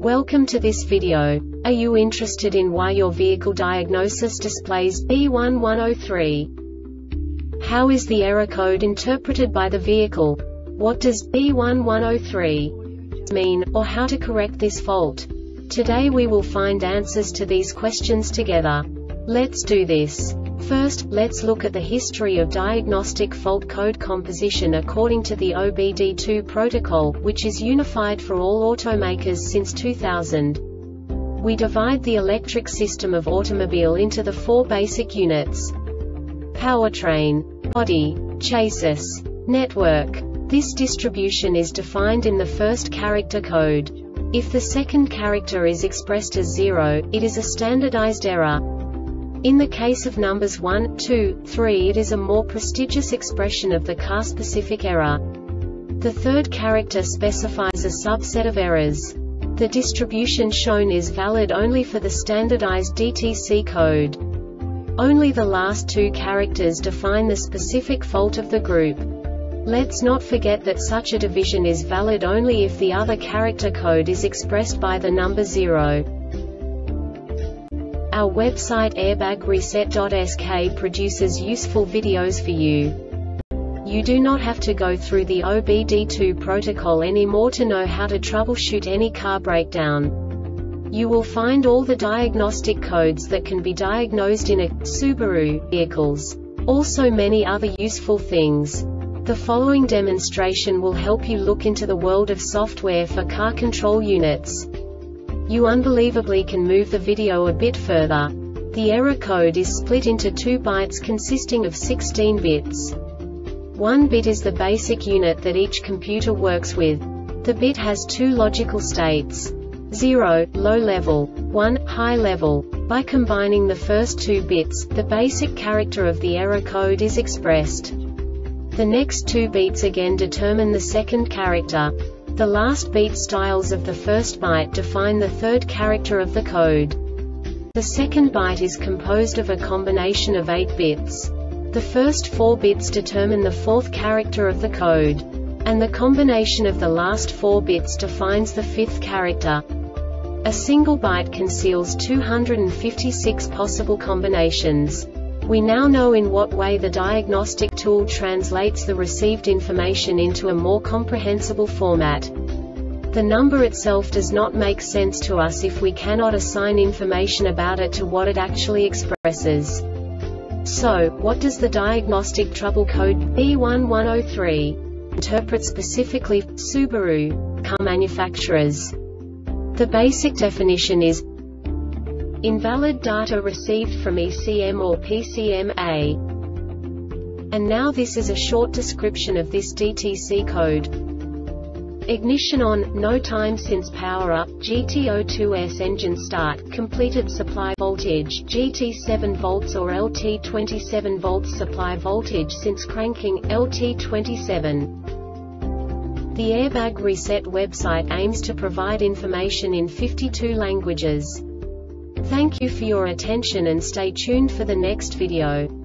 Welcome to this video. Are you interested in why your vehicle diagnosis displays B1103? How is the error code interpreted by the vehicle? What does B1103 mean, or how to correct this fault? Today we will find answers to these questions together. Let's do this. First, let's look at the history of diagnostic fault code composition according to the OBD2 protocol, which is unified for all automakers since 2000. We divide the electric system of automobile into the four basic units: powertrain, body, chassis, network. This distribution is defined in the first character code. If the second character is expressed as 0, it is a standardized error. In the case of numbers 1, 2, 3, it is a more prestigious expression of the car-specific error. The third character specifies a subset of errors. The distribution shown is valid only for the standardized DTC code. Only the last two characters define the specific fault of the group. Let's not forget that such a division is valid only if the other character code is expressed by the number 0. Our website airbagreset.sk produces useful videos for you. You do not have to go through the OBD2 protocol anymore to know how to troubleshoot any car breakdown. You will find all the diagnostic codes that can be diagnosed in a Subaru vehicles. Also many other useful things. The following demonstration will help you look into the world of software for car control units. You unbelievably can move the video a bit further. The error code is split into 2 bytes consisting of 16 bits. 1 bit is the basic unit that each computer works with. The bit has 2 logical states: 0, low level, 1, high level. By combining the first 2 bits, the basic character of the error code is expressed. The next 2 beats again determine the second character. The last beat styles of the first byte define the third character of the code. The second byte is composed of a combination of 8 bits. The first 4 bits determine the fourth character of the code. And the combination of the last 4 bits defines the fifth character. A single byte conceals 256 possible combinations. We now know in what way the diagnostic tool translates the received information into a more comprehensible format. The number itself does not make sense to us if we cannot assign information about it to what it actually expresses. So, what does the diagnostic trouble code B1103 interpret specifically for Subaru car manufacturers? The basic definition is invalid data received from ECM or PCM-A. And now this is a short description of this DTC code. Ignition on, no time since power up, GT02S engine start, completed supply voltage, GT7 volts or LT27 volts supply voltage since cranking, LT27. The Airbag Reset website aims to provide information in 52 languages. Thank you for your attention and stay tuned for the next video.